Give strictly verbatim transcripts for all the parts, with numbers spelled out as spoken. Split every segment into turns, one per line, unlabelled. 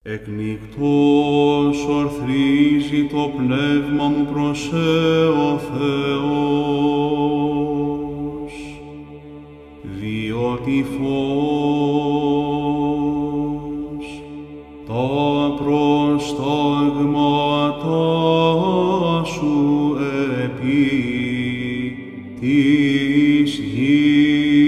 Εκνικτός ορθρίζει το πνεύμα μου προς σε ο Θεός, διότι φως τα προστάγματα σου επί της γης.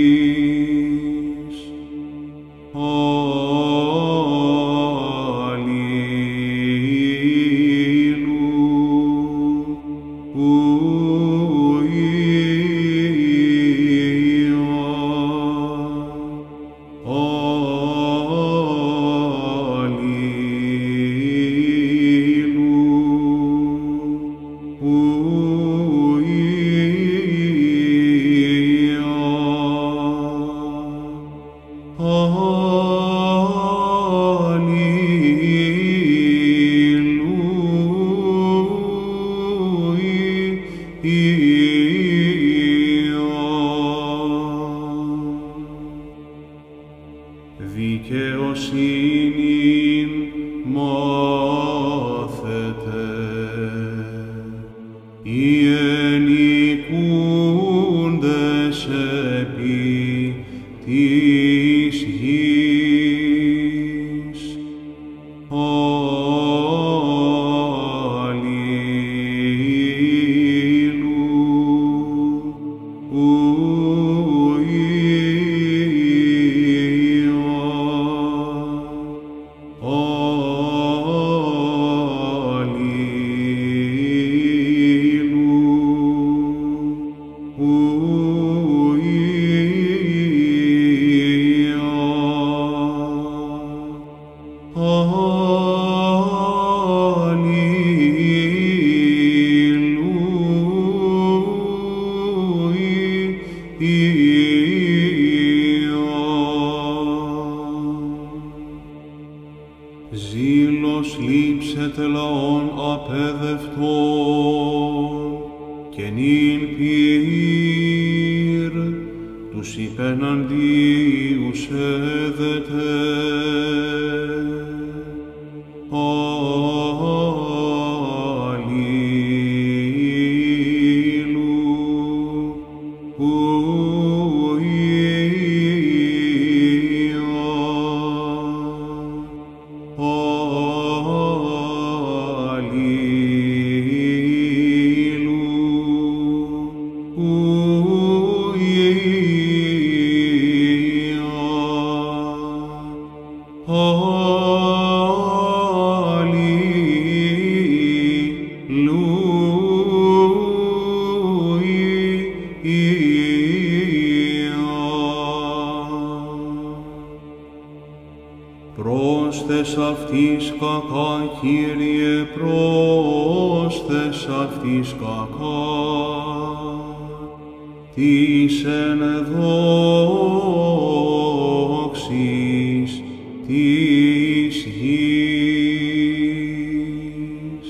Δικαιοσύνην μάθετε, οι ενικούντες επί της γης. Ζήλος λείψετε λαών απέδευτον, και νυν πυρ τους υπεναντίους έδετε. Πρόσθες αυτής κακά, Κύριε, πρόσθες αυτής κακά, της εν δόξης της γης.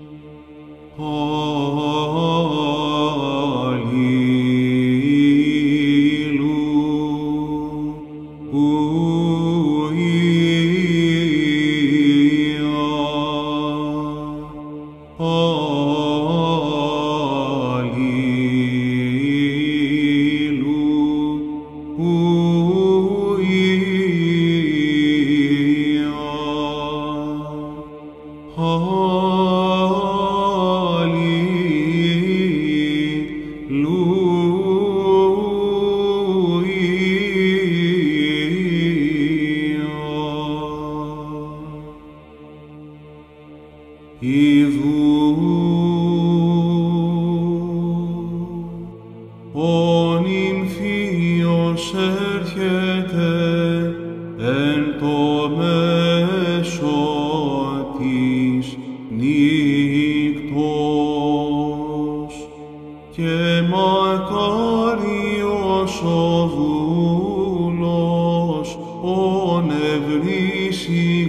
Ιδού ο νυμφίος έρχεται εν το μέσο της νύκτος, και μακάριος ο δούλος ον ευρύσει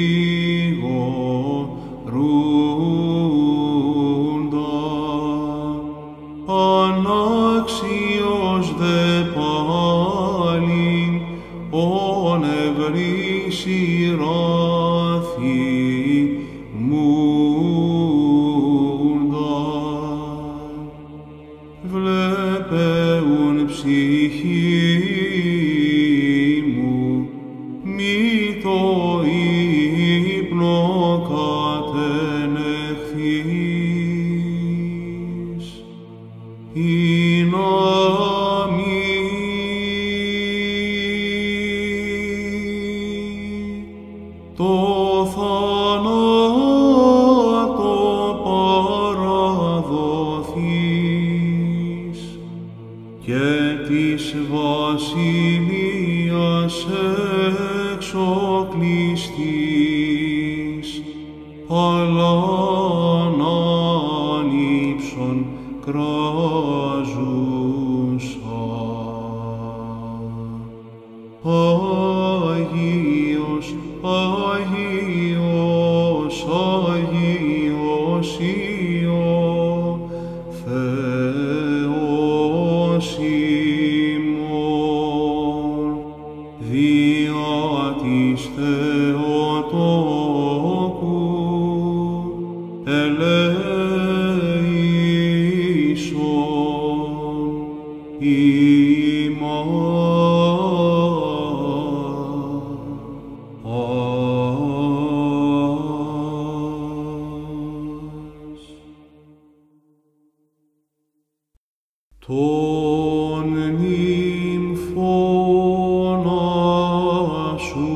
γρήγορούντα, ανάξιος δε πάλιν ον ευρύσει ράθη το ύπνο κατενεχθείς, η ναμή το θάνατο παραδοθείς και της βασιλείας εξοκλειστείς, αλλά ανήψον κράζουσα. Άγιος, Άγιος, Άγιος Υιό, Θεός ημών, δια της Θεοτόκου ελέησον ημάς. Τον νυμφώνα σου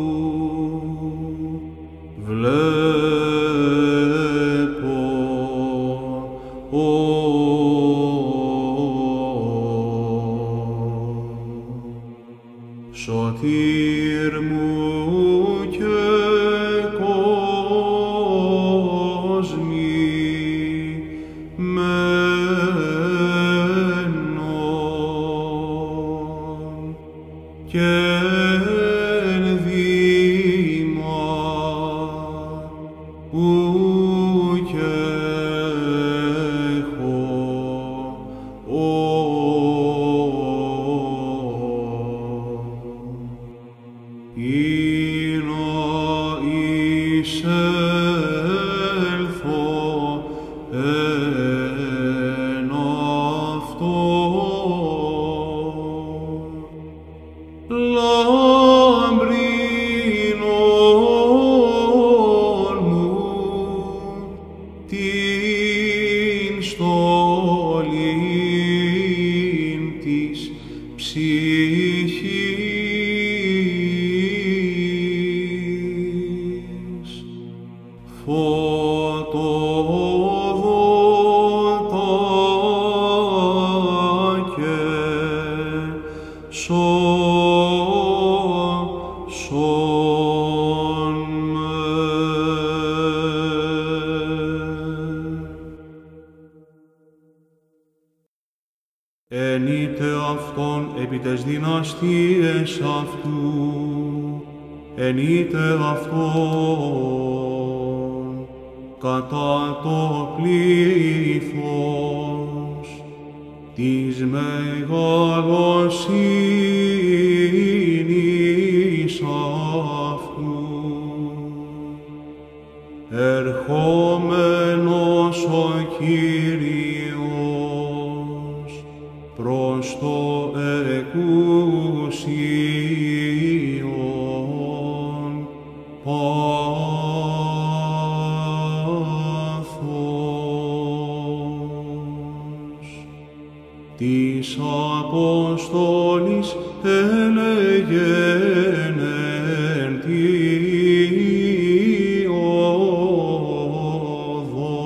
βλέπω, ο, σωτήρ μου και κόσμη μένων και ενδύμα ουκ έχω, ή να εισέλθω εν αυτό. Λαμπρινόν μου την στολήν της ψυχής, φωτοδότα και σώσον με. Ενείτε αυτόν επί τες δυναστείες αυτού, ενείτε αυτόν κατά το πλήθος της μεγαλοσύνης αυτού, ερχόμενος ο Κύριος προς το εκούσιον πάθος. Της Αποστόλης έλεγεν εν τη οδό,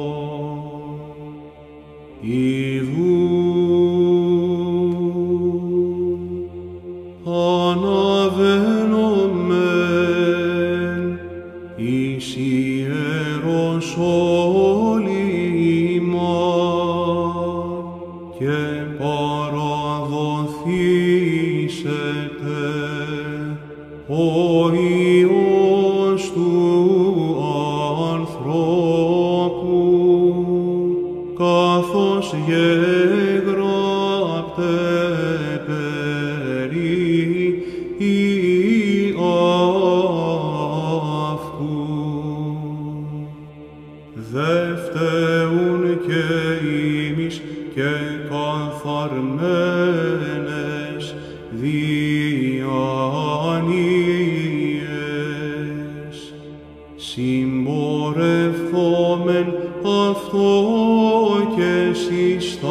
ιδού αναβαίνομεν εις Ιεροσόλυμα και παραδοθήσε αυτό και εσύ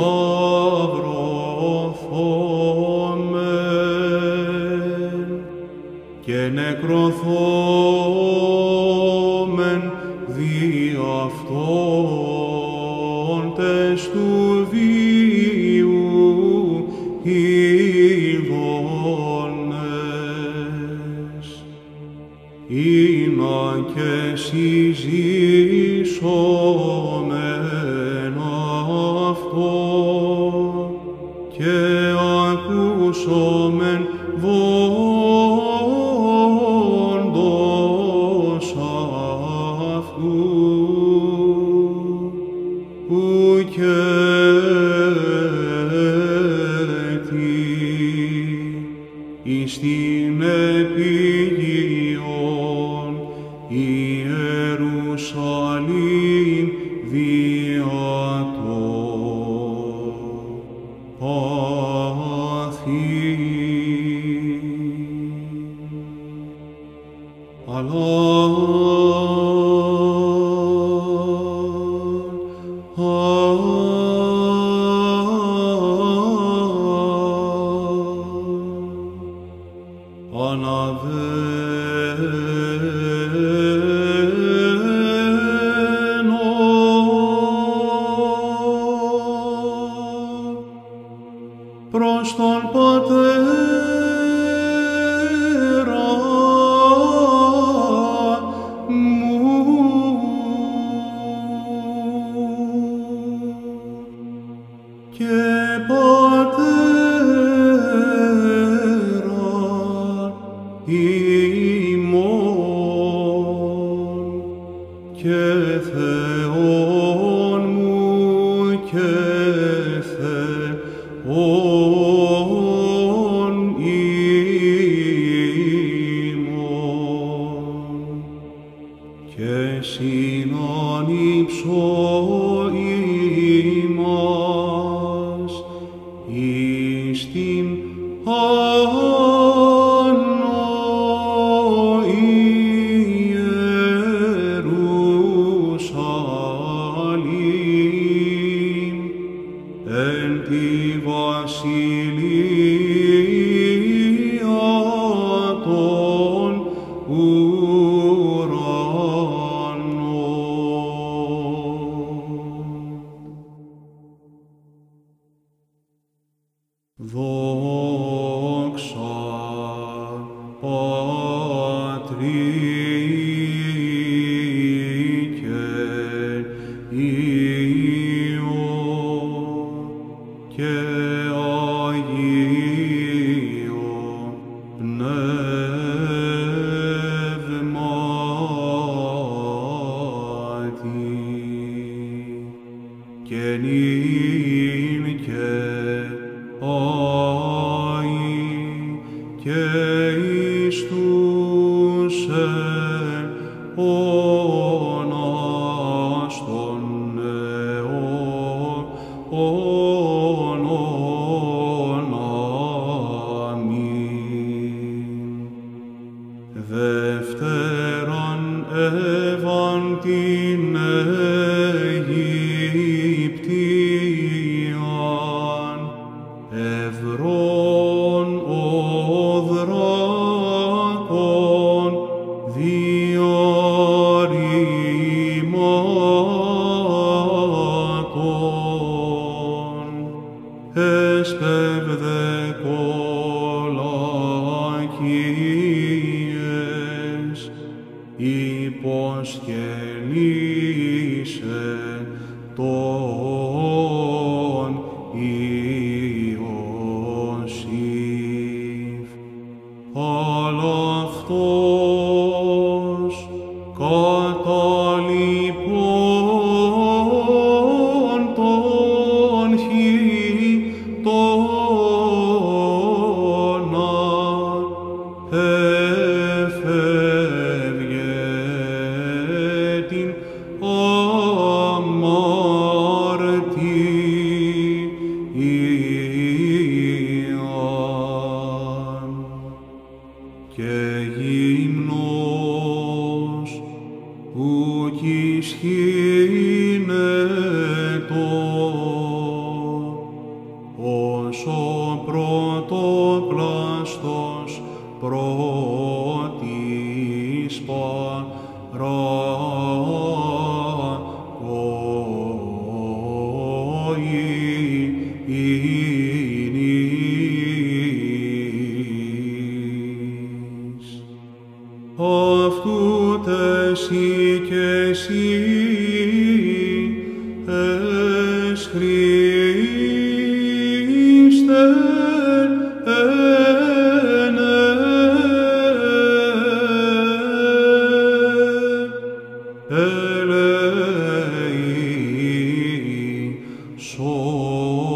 σταυρωθόμεν και νεκρωθόμεν δι' αυτόν τες του βίου ειδώνες, ήνα και συζήσομεν αυτό και ακούσομεν βόντος αυτού, ουκέτι εις την επιγειον Ιερουσαλήμ δια το πάθη. Προς τον Πατέρα μου και Πατέρα ημών και Θεόν μου και Θεόν ημών και συνάνυψω ημάς εις την Ανώ Ιερουσαλήμ εν τη βασιλεία των ουρανών. Δόξα Πατρί και Υιό και Αγίο Πνεύματι και νυν και αεί και εις τους αιώνας των αιώνων. Αμήν. Δεύτερον έβαν την Αιγυπτίαν ευρών οδράκων διαρρημάτων έσπευδε κολακίες υποσκελίσε τον Ιωσήφ, αλλά αυτός καταλειπών τον χιτώνα έφευγε την αμαρτίαν και γυμνός ουκ ισχύνε Αυτού τεσί και εσύ ες Χριστέ ελέησον.